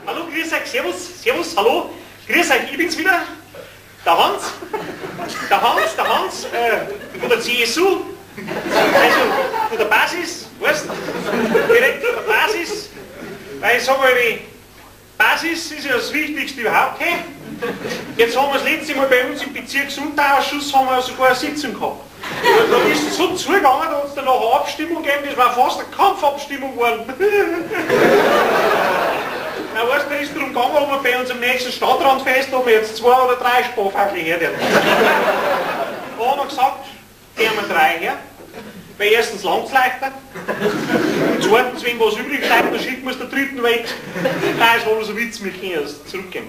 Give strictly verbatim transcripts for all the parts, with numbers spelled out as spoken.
Hallo, grüß euch, servus, servus, hallo, grüß euch, ich bin's wieder, der Hans, der Hans, der Hans, äh, von der C S U, also von der Basis, weißt du, direkt von der Basis, weil ich sag mal, die Basis ist ja das Wichtigste überhaupt, hey? Jetzt haben wir das letzte Mal bei uns im Bezirksgesundheitsausschuss haben wir sogar eine Sitzung gehabt. Da ist es so zugegangen, da hat es dann noch eine Abstimmung gegeben, das war fast eine Kampfabstimmung geworden. Na, weißt du, da ist es darum gegangen, ob wir bei uns am nächsten Stadtrandfest, ob wir jetzt zwei oder drei Sparfächle her dürfen. Da haben wir gesagt, gehen wir drei her. Weil erstens langt es leichter, und zweitens, wenn was übrig bleibt, dann schicken wir es der dritten weg. Nein, es war nur so ein Witz, wir können es zurückgeben.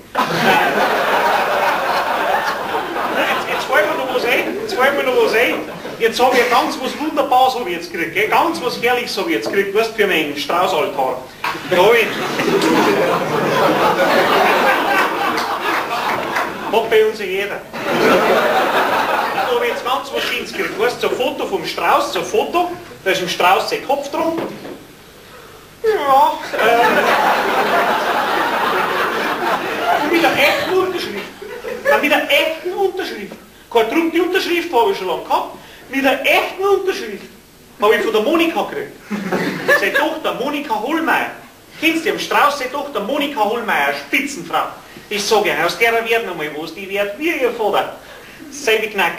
Jetzt, jetzt fällt mir noch was ein, jetzt fällt mir noch was ein. Jetzt habe ich ganz was Wunderbares habe ich jetzt gekriegt, gell? Ganz was Herrliches habe ich jetzt gekriegt, weißt du, für meinen Straußaltar. Da habe ich... Hat bei uns ja jeder. Da habe ich jetzt ganz was Schönes gekriegt. Weißt du, so ein Foto vom Strauß, so ein Foto, da ist im Strauß sein Kopf drum. Ja, äh, und mit einer echten Unterschrift. Ja, mit einer echten Unterschrift. Keine gedruckte Unterschrift habe ich schon lange gehabt. Mit einer echten Unterschrift habe ich von der Monika gekriegt. Seine Tochter Monika Hohlmeier. Kennst du am Strauß seine Tochter Monika Hohlmeier, Spitzenfrau. Ich sage ja, aus der wird noch mal was, die wird wie ihr Vater. Selbe Knack.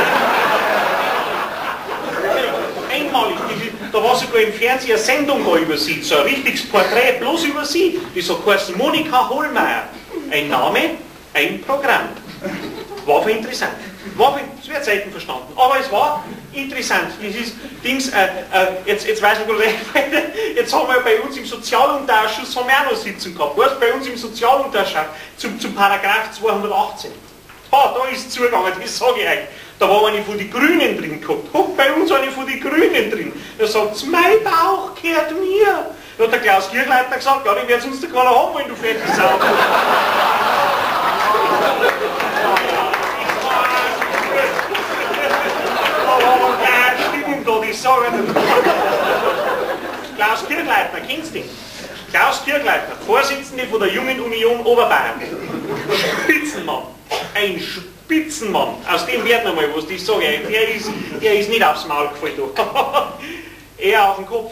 Einmalig, da war sogar im Fernsehen eine Sendung da über sie, so ein richtiges Porträt bloß über sie. Die so heißt Monika Hohlmeier. Ein Name, ein Programm. War für interessant. War, es wird selten verstanden, aber es war interessant. Dieses Dings, äh, äh, jetzt, jetzt weiß ich gar nicht, jetzt haben wir bei uns im Sozialunterausschuss haben wir auch noch eine Sitzung gehabt. Weißt, bei uns im Sozialunterausschuss zum, zum Paragraph zweihundertachtzehn. Ah, da ist es zugegangen, das sage ich euch. Da war eine von den Grünen drin gehabt. Guck, bei uns eine von den Grünen drin. Da sagt sie, mein Bauch gehört mir. Da hat der Klaus Kirchleitner gesagt, ja, den wird uns der keiner haben, wenn du fette Sau bist. Ich sage Klaus Kirchleitner, kennst du den? Klaus Kirchleitner, Vorsitzende von der Jungen Union Oberbayern. Spitzenmann, ein Spitzenmann, aus dem wird noch mal was, ich sage euch, der ist, der ist nicht aufs Maul gefallen. Eher auf den Kopf.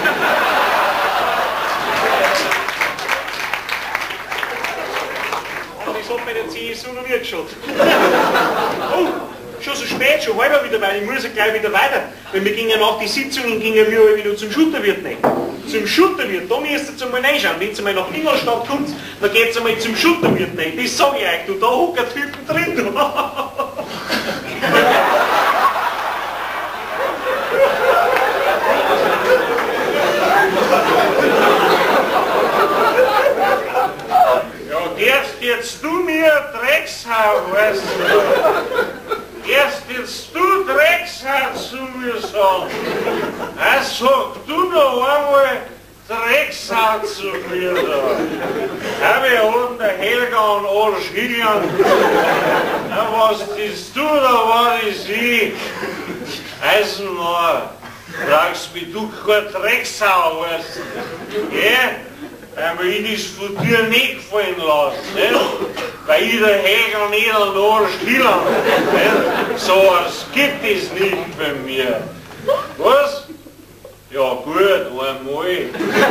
Und das hat bei der C S U noch nie geschaut. Oh. Schon so spät, schon halber wieder, weil ich muss ja gleich wieder weiter. Weil wir gingen nach die Sitzungen, gingen wir wieder zum Schutterwirt rein. Zum Schutterwirt, da müsst ihr jetzt einmal reinschauen. Wenn ihr mal nach Ingolstadt kommt, dann geht ihr einmal zum Schutterwirt rein. Das sage ich euch, du, da hockt ein Typen drin. Du. Ja, erst jetzt du mir Dreckshau, weißt du. Erst jetzt du Dreckshau zu mir sagen. Also sag du noch einmal Dreckshau zu mir da. Hab ich oben der Helga und Arsch hingegangen. Na, was bist du da, war ich sie? Eisenmauer, brauchst mich du kein Drecksau, weißt du. Ja? Weil ich das von dir nicht gefallen lasse, nicht? Weil ich der Hegel nicht an den Arsch hinlange. So was gibt es nicht bei mir. Was? Ja gut, einmal.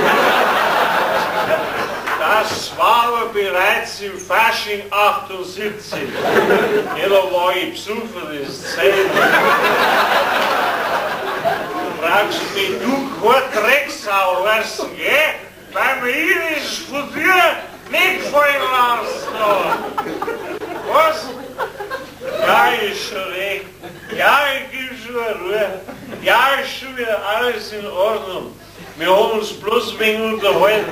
Das war aber bereits im Fasching achtundsiebzig. Ja, da war ich besuchen, das Zeit. Du brauchst mich, du kein Drecksau, weißt du, gell? Weil mir ich von dir nicht gefallen lassen. Was? Ja, ist schon recht. Ja, ich gebe schon Ruhe. Ja, ist schon wieder alles in Ordnung. Wir haben uns bloß ein wenig unterhalten.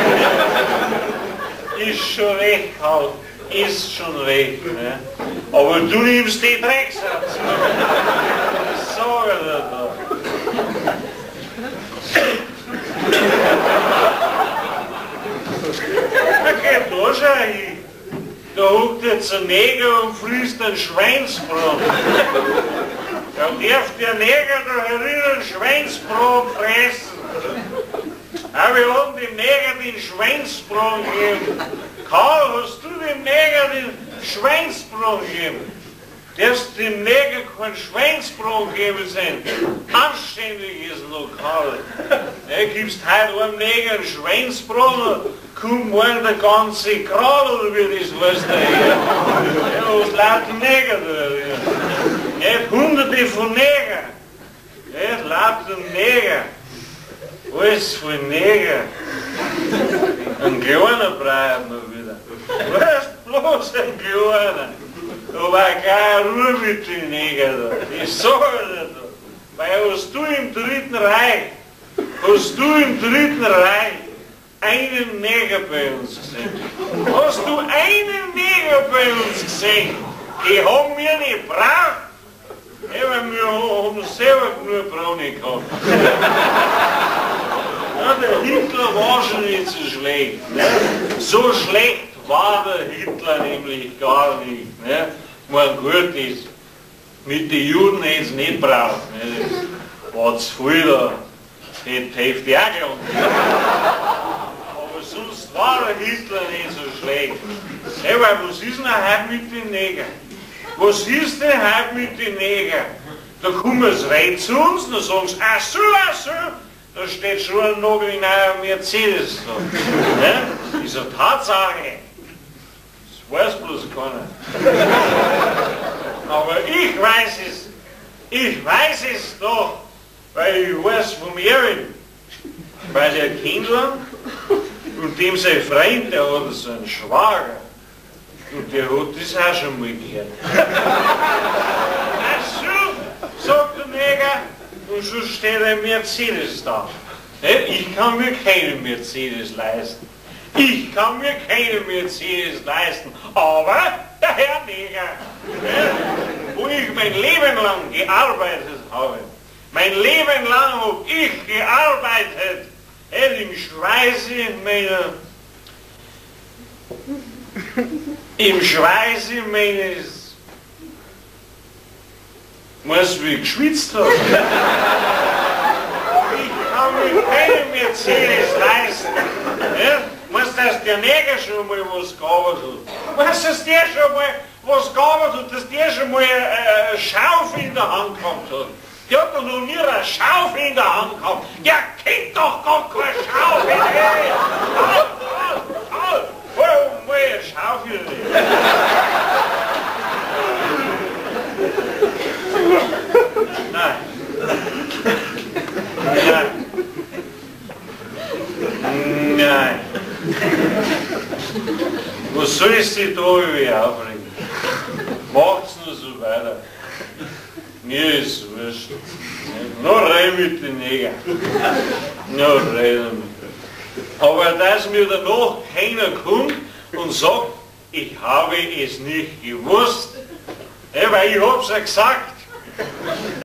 Ist schon recht halt. Ist schon recht. Ne? Aber du nimmst die Drecksatz. Was sag ich dir da? Okay, da schau hin. Da huckt jetzt ein Neger und frisst einen Schweinsbraten. Da darf der Neger da herin einen Schweinsbraten fressen. Ja, wir haben dem Neger den Schweinsbraten gegeben. Karl, hast du dem Neger den Schweinsbraten gegeben? Darfst dem Neger kein Schweinsbraten geben sein. Anständiges Lokal. Ja, gibst heute einem Neger einen Schweinsbraten, kommt morgen der ganze Kral, oder wie das heißt. Ja, was laut dem Neger da? Nicht hunderte von Neger. Nicht laut dem Neger. Alles von Neger. Ein kleiner braucht man wieder. Weißt bloß ein kleiner. Aber keine Ruhe mit den Neger da. Ich sage dir da. Weil hast du im Dritten Reich, hast du im Dritten Reich einen Neger bei uns gesehen? Hast du einen Neger bei uns gesehen? Die haben wir nicht gebraucht. Ja, weil wir haben selber genug Braune gehabt. Ja, der Hitler war schon nicht so schlecht. Ne? So schlecht war der Hitler nämlich gar nicht. Ne? Man gut ist, mit den Juden hätte es nicht gebraucht. Ne? Das war zu viel da. Das hätte die Hälfte auch gelangt. Aber sonst war der Hitler nicht so schlecht. Ja, weil was ist denn heute mit den Negern? Was ist denn heute mit den Negern? Da kommen sie rein zu uns, dann sagen sie, ach so, ach so. Da steht schon ein Nagel in einem Mercedes da. Ja? Das ist eine Tatsache. Das weiß bloß keiner. Aber ich weiß es. Ich weiß es doch, weil ich weiß vom Erwin. Weil der Kindler und dem sein Freund, der hat so einen Schwager. Und der hat das auch schon mal gehört. Ach so, sagt der Neger, und so steht ein Mercedes da. Ich kann mir keinen Mercedes leisten. Ich kann mir keinen Mercedes leisten. Aber der Herr Neger, wo ich mein Leben lang gearbeitet habe, mein Leben lang habe ich gearbeitet, im Schweiße meiner, im Schweiße meines, was wie ich geschwitzt habe. Ich kann mir keinen Mercedes leisten. Ja? Was, dass der Neger schon mal was gearbeitet hat? Was, dass der schon mal was gearbeitet hat? Dass der schon mal eine Schaufel in der Hand gehabt hat? Der hat doch noch nie eine Schaufel in der Hand gehabt. Der kennt doch gar keine Schaufel. Hey! Halt, halt, halt! Hol mal eine Schaufel. Nein. Nein. Nein. Was soll ich sich da über aufregen? Macht's nur so weiter. Mir ist es wurscht. Noch rein mit den Negern. Noch rein damit. Aber dass mir danach keiner kommt und sagt, ich habe es nicht gewusst, weil ich hab's ja gesagt.